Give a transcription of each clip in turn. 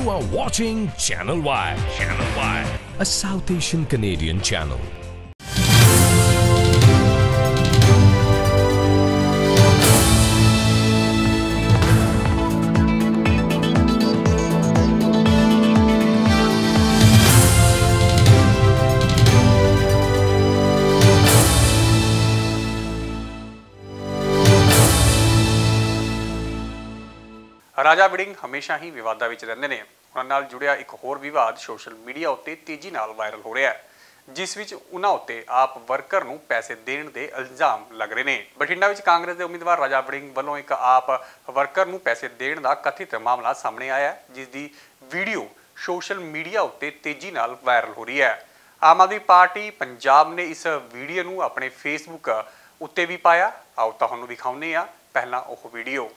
You are watching Channel Y. Channel Y, a South Asian Canadian channel. Raja Warring ਹਮੇਸ਼ਾ ਹੀ ਵਿਵਾਦਾਂ ਵਿੱਚ ਰਹਿੰਦੇ ਨੇ। ਉਹਨਾਂ ਨਾਲ ਜੁੜਿਆ ਇੱਕ ਹੋਰ ਵਿਵਾਦ ਸੋਸ਼ਲ ਮੀਡੀਆ ਉੱਤੇ ਤੇਜ਼ੀ ਨਾਲ ਵਾਇਰਲ ਹੋ ਰਿਹਾ ਹੈ, ਜਿਸ ਵਿੱਚ ਉਹਨਾਂ ਉੱਤੇ ਆਪ ਵਰਕਰ ਨੂੰ ਪੈਸੇ ਦੇਣ ਦੇ ਇਲਜ਼ਾਮ ਲੱਗ ਰਹੇ ਨੇ। ਬਠਿੰਡਾ ਵਿੱਚ ਕਾਂਗਰਸ ਦੇ ਉਮੀਦਵਾਰ ਰਾਜਾ ਵੜਿੰਗ ਵੱਲੋਂ ਇੱਕ ਆਪ ਵਰਕਰ ਨੂੰ ਪੈਸੇ ਦੇਣ ਦਾ ਕਥਿਤ ਮਾਮਲਾ ਸਾਹਮਣੇ ਆਇਆ ਹੈ, ਜਿਸ ਦੀ ਵੀਡੀਓ ਸੋਸ਼ਲ ਮੀਡੀਆ ਉੱਤੇ ਤੇਜ਼ੀ ਨਾਲ ਵਾਇਰਲ ਹੋ ਰਹੀ ਹੈ। ਆਮ ਆਦਮੀ ਪਾਰਟੀ ਪੰਜਾਬ ਨੇ ਇਸ ਵੀਡੀਓ ਨੂੰ ਆਪਣੇ ਫੇਸਬੁੱਕ ਉੱਤੇ ਵੀ ਪਾਇਆ। ਆਓ ਤੁਹਾਨੂੰ ਦਿਖਾਉਂਦੇ ਹਾਂ ਪਹਿਲਾਂ ਉਹ ਵੀਡੀਓ।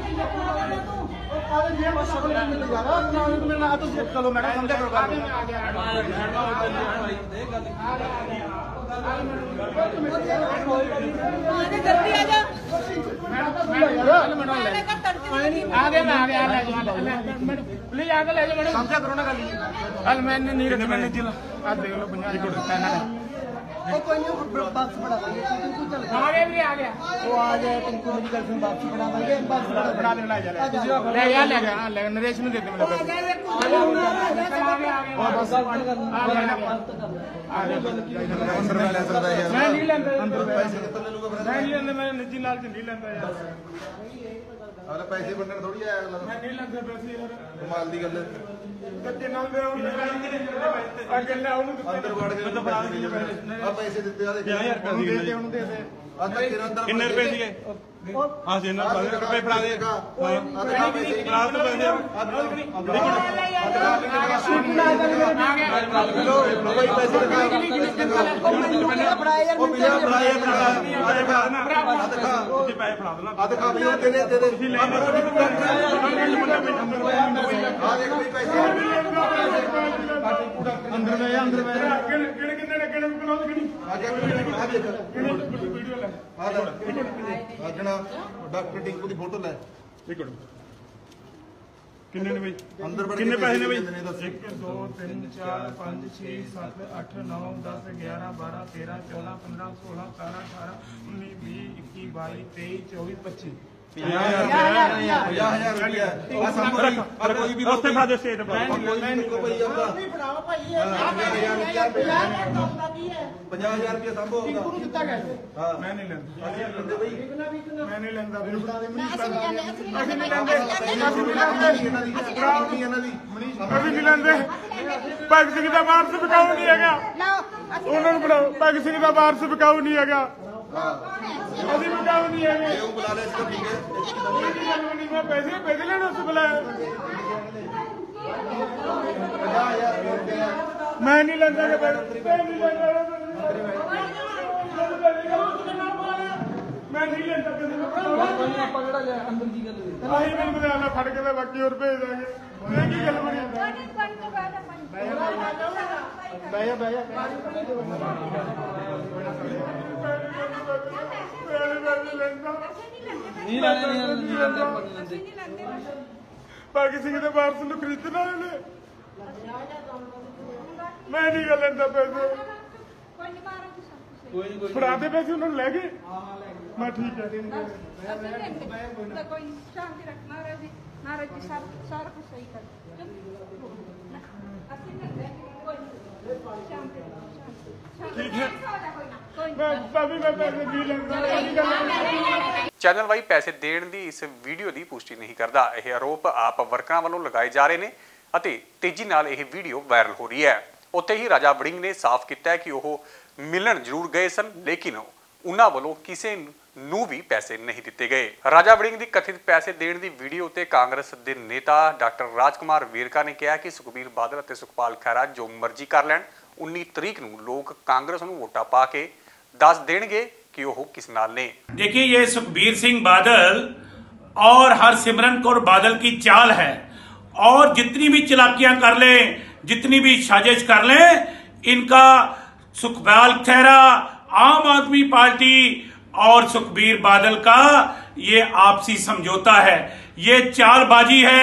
कोई नहीं वापस बढ़ा देंगे आ गया वो आ गया तुमको मेरी गर्लफ्रेंड वापस बढ़ा देंगे बस बढ़ा देना ले यार ले नरेश ने दे दे मेरे बस मैं नहीं लेंदा अंदर पैसे कितने लूंगा मैं नहीं लेंदा मैं निजी लाल से नहीं लेंदा यार अरे पैसे बनने थोड़ी आया मैं नहीं लेंदा पैसे यार कमाल दी गल कच्चे नाल दे अगे ले ਉਹਨੂੰ ਅੰਦਰ ਵੜ ਕੇ ਆ ਪੈਸੇ ਦਿੱਤੇ ਆ ਦੇ 50000 ਰੁਪਏ ਦੇ ਦੇ ਉਹਨੂੰ ਦੇ ਦੇ ਕਿੰਨੇ ਰੁਪਏ ਸੀਗੇ ਹਾਂ ਜੀ ਇਹਨਾਂ ਰੁਪਏ ਫੜਾ ਦੇ ਹਾਂ ਕਲਾਸ ਤੋਂ ਪੈਸੇ डॉक्टर टिंकू की फोटो लै किन्ने ने भाई अंदर किन्ने पैसे ने भाई 1 2 3 4 5 6 7 8 9 10 11 12 13 14 15 16 17 18 19 20 21 22 23 24 25 50,000 रुपया कोई भी उससे खा दे स्टेट पर कोई नहीं को भाई आऊंगा 50,000 रुपया संभव होगा कितना कहते हां मैं नहीं लेंदा भाई मैं नहीं लेंदा फिर बता दे मनीष ਅਸੀਂ ਨਹੀਂ ਲੈਂਦੇ ਭਗਤ ਸਿੰਘ ਦਾ ਵਾਰਸ ਵਿਕਾਊ ਨਹੀਂ ਹੈਗਾ ਉਹਨਾਂ ਨੂੰ ਬਣਾਓ ਭਗਤ ਸਿੰਘ ਦਾ ਵਾਰਸ ਵਿਕਾਊ ਨਹੀਂ ਹੈਗਾ ਅਸੀਂ ਵਿਕਾਊ ਨਹੀਂ ਹੈਗੇ ਉਹ ਬੁਲਾ ਲੈ ਇਸ ਠੀਕ ਹੈ ਮੈਂ ਪੈਸੇ ਲੈਣ ਉਸ ਬੁਲਾਇਆ मैं नहीं लेंदा मैं नहीं लेंदा ਆਪਾਂ ਕਿਹੜਾ ਲਿਆ ਅੰਦਰ ਕੀ ਗੱਲ ਹੋਈ ਆਹੀ ਮੈਨੂੰ ਬਤਾ ਮੈਂ ਫੜ ਕੇ ਤੇ ਬਾਕੀ ਹੋਰ ਭੇਜ ਦਾਂਗੇ ਇਹ ਕੀ ਗੱਲ ਬਣੀ ਬਹਿ ਜਾ ਨਹੀਂ ਲੈਂਦੇ ਬਾਕੀ ਸਿੰਘ ਦੇ ਵਾਰਸ ਨੂੰ ਖਰੀਦਣਾ ਇਹਨੇ मैं नहीं कर लेंदा पैसे फड़ा दे पैसे उन्होंने ले गए मैं ठीक है चैनल वाई पैसे देने की इस वीडियो की पुष्टि नहीं करता। यह आरोप आप वर्करां वालों लगाए जा रहे हैं ਅਤੇ ਤੇਜ਼ੀ ਨਾਲ ਇਹ ਵੀਡੀਓ ਵਾਇਰਲ ਹੋ ਰਹੀ ਹੈ। ਉੱਥੇ ਹੀ ਰਾਜਾ ਵੜਿੰਗ ਨੇ ਸਾਫ਼ ਕੀਤਾ ਹੈ ਕਿ ਉਹ ਮਿਲਣ ਜ਼ਰੂਰ ਗਏ ਸਨ, ਲੇਕਿਨ ਉਹਨਾਂ ਵੱਲੋਂ ਕਿਸੇ ਨੂੰ ਵੀ ਪੈਸੇ ਨਹੀਂ ਦਿੱਤੇ ਗਏ। ਰਾਜਾ ਵੜਿੰਗ ਦੀ ਕਥਿਤ ਪੈਸੇ ਦੇਣ ਦੀ ਵੀਡੀਓ ਉੱਤੇ ਕਾਂਗਰਸ ਦੇ ਨੇਤਾ ਡਾਕਟਰ ਰਾਜਕੁਮਾਰ ਵੇਰਕਾ ਨੇ ਕਿਹਾ ਕਿ ਸੁਖਬੀਰ ਬਾਦਲ ਅਤੇ ਸੁਖਪਾਲ ਖਹਿਰਾ ਜੋ ਮਰਜ਼ੀ ਕਰ ਲੈਣ, 19 ਤਰੀਕ ਨੂੰ ਲੋਕ ਕਾਂਗਰਸ ਨੂੰ ਵੋਟਾਂ ਪਾ ਕੇ ਦੱਸ ਦੇਣਗੇ ਕਿ ਉਹ ਕਿਸ ਨਾਲ ਨੇ। देखिए, ये सुखबीर सिंह बादल और हरसिमरन कौर बादल की चाल है और जितनी भी चालाकियां कर ले, जितनी भी साजिश कर ले, इनका सुखपाल खैरा, आम आदमी पार्टी और सुखबीर बादल का ये आपसी समझौता है, ये चालबाजी है।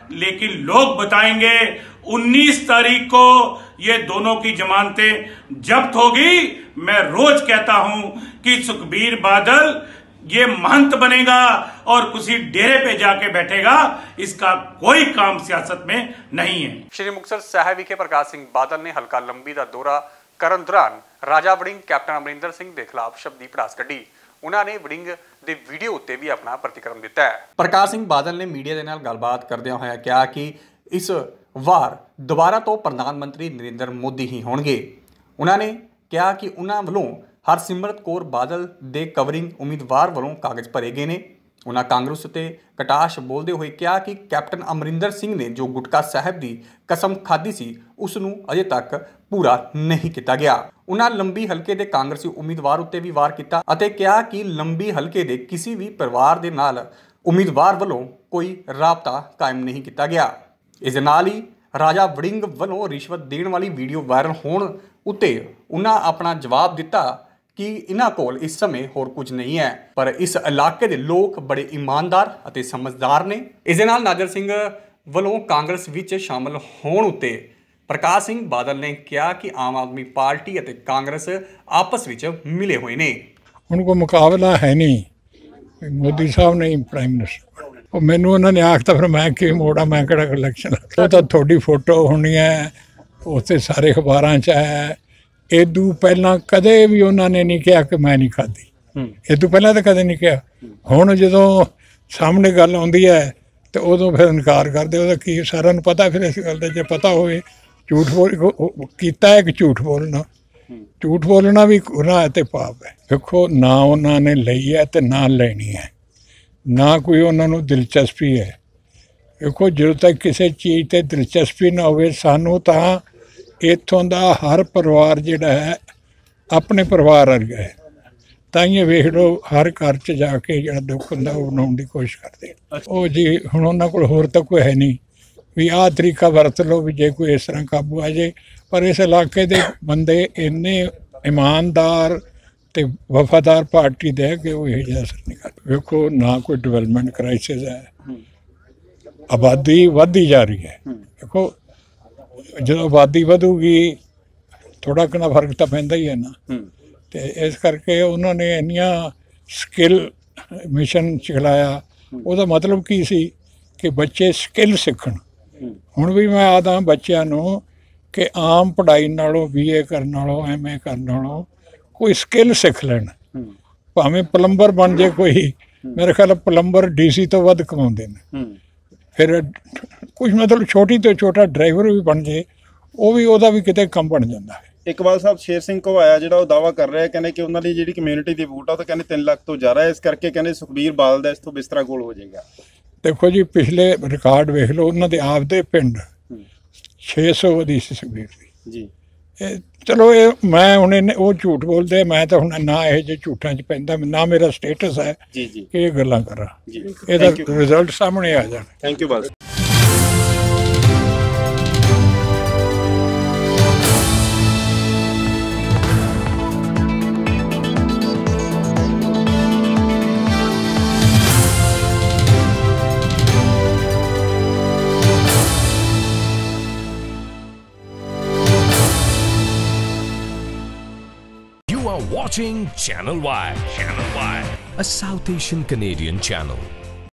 लेकिन लोग बताएंगे 19 तारीख को ये दोनों की जमानतें जब्त होगी। मैं रोज कहता हूं कि सुखबीर बादल ये महंत बनेगा और किसी डेरे पे जाके बैठेगा, इसका कोई काम सियासत में नहीं है। श्री मुक्तसर साहिब विखे प्रकाश सिंह बादल ने हलका लंबी का दौरा करन दौरान राजा वड़िंग कैप्टन अमरिंदर सिंह के खिलाफ शब्दी भड़ास कढ़ी। उन्होंने वड़िंग के वीडियो उत्ते भी अपना प्रतिक्रम दिता है। प्रकाश सिंह बादल ने मीडिया के नाल गलबात करदे होए कहा कि इस वार दोबारा तो प्रधानमंत्री नरेंद्र मोदी ही होणगे। उन्होंने कहा कि उन्होंने वालों हरसिमरत कौर बादल दे कवरिंग उम्मीदवार वालों कागज भरे गए ने। उन्होंने कांग्रेस उत्ते कटाश बोलते हुए कहा कि कैप्टन अमरिंदर सिंह ने जो गुटका साहब की कसम खाधी सी उसनूं अजे तक पूरा नहीं किया गया। उन्होंने लंबी हल्के के कांग्रेसी उम्मीदवार उत्ते भी वार किया अते कहा कि लंबी हल्के के किसी भी परिवार के नाल उम्मीदवार वालों कोई राबता कायम नहीं किया गया। इस नाल ही राजा वड़िंग वालों रिश्वत देण वाली वीडियो वायरल होण उत्ते उन्होंने अपना जवाब दिता कि इन्हां कोल इस समय होर कुछ नहीं है, पर इस इलाके के लोग बड़े ईमानदार अते समझदार ने। इस दे नाल नाजर सिंह वालों कांग्रेस विच शामिल होण उत्ते प्रकाश सिंह बादल ने कहा कि आम आदमी पार्टी अते कांग्रेस आपस विच मिले हुए ने। उनको मुकाबला है नहीं, मोदी साहब नहीं प्राइम मिनिस्टर। और मैनू उन्होंने आखता फिर मैं कि मोड़ा मैं किहड़ा इलैक्शन वो तो थोड़ी फोटो होनी है उत्ते सारे अखबारां च है। इदू पहला कदे भी उन्होंने नहीं कहा कि मैं नहीं खाधी, इदू पहला तो कदे नहीं कहा। हुण जदों सामने गल आउंदी है तो उदों फिर इनकार करदे। उहदा की सारिਆਂ ਨੂੰ पता, फिर इस गल दा जे पता होवे झूठ बोल कीता है कि झूठ बोलना भी गुनाह ते पाप है। देखो ना उन्होंने लई है तो ना लेनी है, ना कोई उन्होंने दिलचस्पी है। देखो जो तक किसी चीज़ ते दिलचस्पी ना होवे सानू तां इत्थों दा हर परिवार जिहड़ा है अपने परिवार वर्गा है। ताइयों वेख लो हर घर च जाके जिहड़ा दुख हुंदा ओह मनाउण दी कोशिश करदे। ओह जी हुण उन्हां कोल होर तां कोई है नहीं भी आह तरीका वरत लो भी जे कोई इस तरह काबू आ जाए। पर इस इलाके दे बंदे इन्ने ईमानदार ते वफादार पार्टी दे कि वो यही जिहा असर नहीं करदे। देखो ना कोई डिवेलपमेंट क्राइसिस है, आबादी वधदी जा रही है। देखो जो आबादी वधूगी थोड़ा कितना फर्क तो पैंदा ही है ना। तो इस करके उन्होंने इन्नियां स्किल मिशन चलाया। उसका मतलब की सी कि बच्चे स्किल सीखण। हुण भी मैं आदा बच्चों नूं कि आम पढ़ाई नालों BA करन नालों MA करन नालों कोई स्किल सीख लैण। भावें प्लंबर बन जाए कोई, मेरे ख्याल प्लंबर DC तो वध कमाउंदे ने। फिर कुछ मतलब छोटी तो छोटा ड्राइवर भी बन जाए वो भी ਉਹਦਾ भी किते कम बन जाता है। इकबाल साहब शेर सिंह को आया जो दावा कर रहे हैं कहने कि उन्होंने जी कम्यूनिटी की वोट आ तो कहने 3 लाख तो ज़्यादा है, इस करके कहने सुखबीर बादल का इस तो बिस्तरा गोल हो जाएगा। देखो जी पिछले रिकॉर्ड वेख लो उन्होंने आपदे पिंड 600 वधी सी सुखबीर दी जी। चलो ये मैं हुणे वो झूठ बोलते, मैं तो हुणे ना ये जे झूठां च पैंदा, ना मेरा स्टेटस है कि ये गल्लां करा। ਇਹਦਾ रिजल्ट सामने आ जाना। Thank you Badal. You are watching Channel Y, a South Asian Canadian channel.